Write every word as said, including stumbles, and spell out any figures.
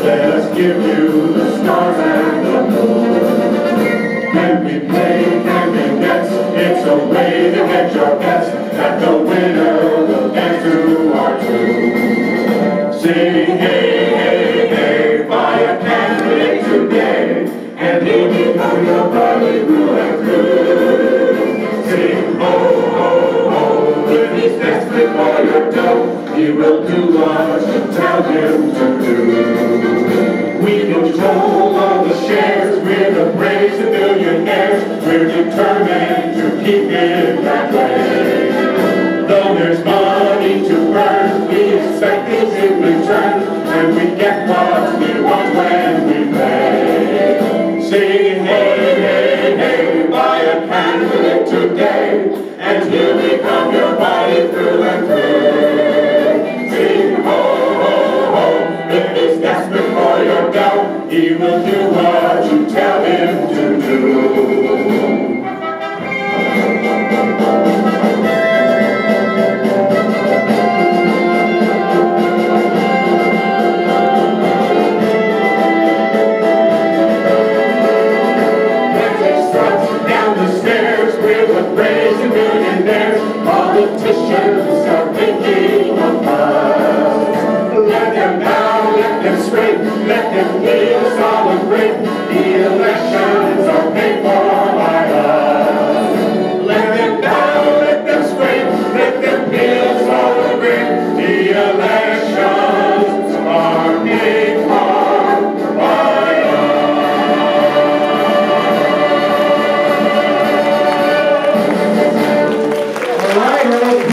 Let us give you the stars and the moon. When we play camping nets, it's a way to get your pets, that the winner will dance to our tune. Sing hey, hey, hey, buy a candle today, and he'll become your buddy through and through. Sing ho, ho, ho, if he's desperate for your dough, he will do what you tell him to do. We control all the shares, we're the brave millionaires, we're determined to keep it that way. Though there's money to burn, we expect things in return, and we get what we want when we play. Sing hey, hey, hey, buy a candle today, and he'll become your buddy through and through. Sing ho, ho, ho, if he's desperate for your dough, he will do what you tell him to do. Politicians are thinking of us. Let them bow, let them scrape, let them kneel, solid break.